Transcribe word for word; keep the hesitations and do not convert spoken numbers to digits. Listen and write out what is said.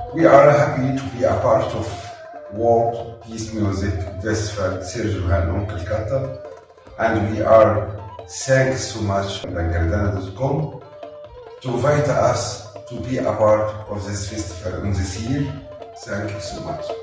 We are happy to be a part of World Peace Music Festival Sergio and Uncle Kata, and we are thanks so much Bangaldana dot com to invite us to be a part of this festival in this year. Thank you so much.